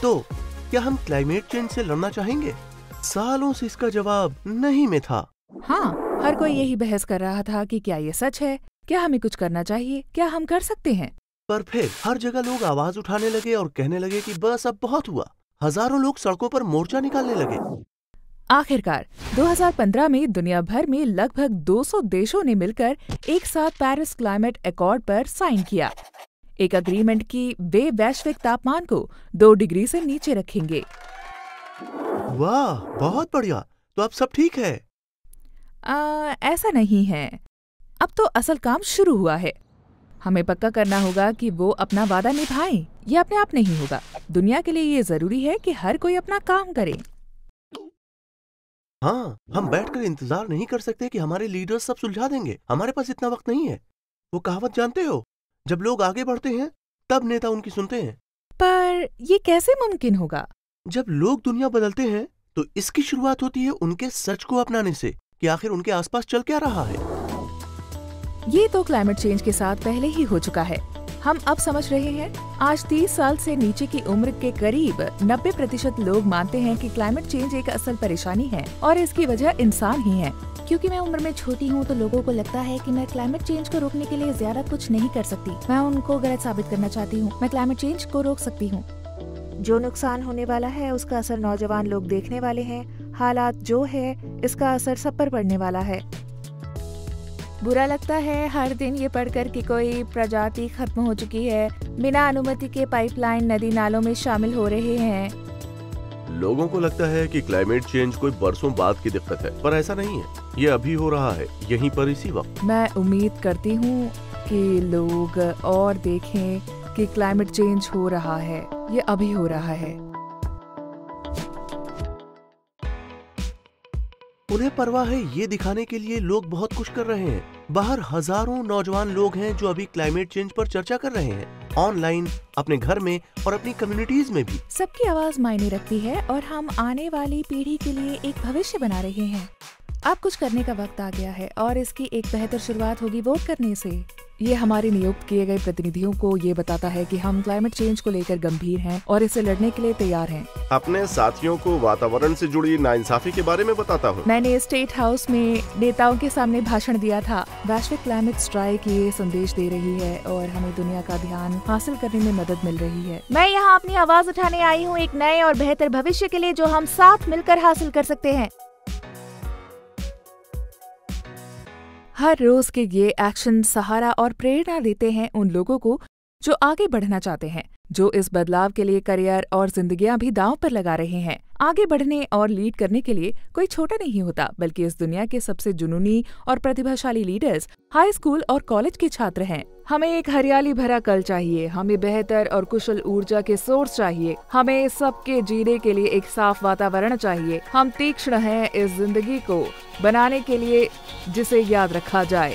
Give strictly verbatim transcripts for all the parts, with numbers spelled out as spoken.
तो क्या हम क्लाइमेट चेंज से लड़ना चाहेंगे? सालों से इसका जवाब नहीं में था। हाँ, हर कोई यही बहस कर रहा था कि क्या ये सच है, क्या हमें कुछ करना चाहिए, क्या हम कर सकते हैं। पर फिर हर जगह लोग आवाज उठाने लगे और कहने लगे कि बस अब बहुत हुआ। हजारों लोग सड़कों पर मोर्चा निकालने लगे। आखिरकार दो हज़ार पंद्रह में दुनिया भर में लगभग दो सौ देशों ने मिलकर एक साथ पेरिस क्लाइमेट एकॉर्ड पर साइन किया। एक अग्रीमेंट की वे वैश्विक तापमान को दो डिग्री से नीचे रखेंगे। वाह, बहुत बढ़िया। तो अब सब ठीक है? आ, ऐसा नहीं है। अब तो असल काम शुरू हुआ है। हमें पक्का करना होगा कि वो अपना वादा निभाएं। ये अपने आप नहीं होगा। दुनिया के लिए ये जरूरी है कि हर कोई अपना काम करे। हाँ, हम बैठकर इंतजार नहीं कर सकते कि हमारे लीडर्स सब सुलझा देंगे। हमारे पास इतना वक्त नहीं है। वो कहावत जानते हो, जब लोग आगे बढ़ते हैं तब नेता उनकी सुनते हैं। पर ये कैसे मुमकिन होगा? जब लोग दुनिया बदलते हैं तो इसकी शुरुआत होती है उनके सच को अपनाने से कि आखिर उनके आसपास चल क्या रहा है। ये तो क्लाइमेट चेंज के साथ पहले ही हो चुका है। हम अब समझ रहे हैं। आज तीस साल से नीचे की उम्र के करीब नब्बे प्रतिशत लोग मानते हैं कि क्लाइमेट चेंज एक असल परेशानी है और इसकी वजह इंसान ही है। क्योंकि मैं उम्र में छोटी हूँ तो लोगों को लगता है कि मैं क्लाइमेट चेंज को रोकने के लिए ज्यादा कुछ नहीं कर सकती। मैं उनको गलत साबित करना चाहती हूँ। मैं क्लाइमेट चेंज को रोक सकती हूँ। जो नुकसान होने वाला है उसका असर नौजवान लोग देखने वाले हैं। हालात जो है इसका असर सब पर पड़ने वाला है। बुरा लगता है हर दिन ये पढ़कर कि कोई प्रजाति खत्म हो चुकी है। बिना अनुमति के पाइपलाइन नदी नालों में शामिल हो रहे हैं। लोगों को लगता है कि क्लाइमेट चेंज कोई बरसों बाद की दिक्कत है, पर ऐसा नहीं है। ये अभी हो रहा है, यहीं पर इसी वक्त। मैं उम्मीद करती हूँ कि लोग और देखें कि क्लाइमेट चेंज हो रहा है। ये अभी हो रहा है। उन्हें परवाह है ये दिखाने के लिए लोग बहुत कुछ कर रहे हैं। बाहर हजारों नौजवान लोग हैं जो अभी क्लाइमेट चेंज पर चर्चा कर रहे हैं, ऑनलाइन, अपने घर में और अपनी कम्युनिटीज में भी। सबकी आवाज मायने रखती है और हम आने वाली पीढ़ी के लिए एक भविष्य बना रहे हैं। अब कुछ करने का वक्त आ गया है और इसकी एक बेहतर शुरुआत होगी वोट करने से। ये हमारे नियुक्त किए गए प्रतिनिधियों को ये बताता है कि हम क्लाइमेट चेंज को लेकर गंभीर हैं और इसे लड़ने के लिए तैयार हैं। अपने साथियों को वातावरण से जुड़ी नाइंसाफी के बारे में बताता हूँ। मैंने स्टेट हाउस में नेताओं के सामने भाषण दिया था। वैश्विक क्लाइमेट स्ट्राइक ये संदेश दे रही है और हमें दुनिया का ध्यान हासिल करने में मदद मिल रही है। मैं यहाँ अपनी आवाज उठाने आई हूँ एक नए और बेहतर भविष्य के लिए जो हम साथ मिलकर हासिल कर सकते हैं। हर रोज के ये एक्शन सहारा और प्रेरणा देते हैं उन लोगों को जो आगे बढ़ना चाहते हैं, जो इस बदलाव के लिए करियर और जिंदगियां भी दांव पर लगा रहे हैं। आगे बढ़ने और लीड करने के लिए कोई छोटा नहीं होता, बल्कि इस दुनिया के सबसे जुनूनी और प्रतिभाशाली लीडर्स हाई स्कूल और कॉलेज के छात्र हैं। हमें एक हरियाली भरा कल चाहिए। हमें बेहतर और कुशल ऊर्जा के सोर्स चाहिए। हमें सबके जीने के लिए एक साफ वातावरण चाहिए। हम तीक्ष्ण हैं इस जिंदगी को बनाने के लिए जिसे याद रखा जाए।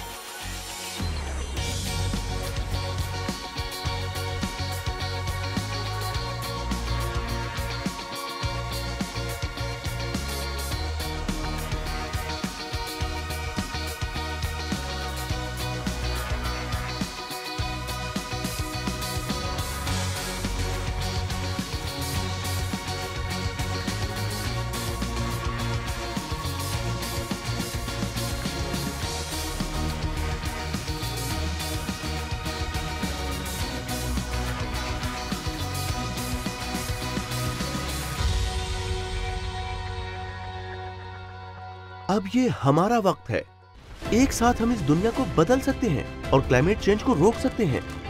अब ये हमारा वक्त है। एक साथ हम इस दुनिया को बदल सकते हैं और क्लाइमेट चेंज को रोक सकते हैं।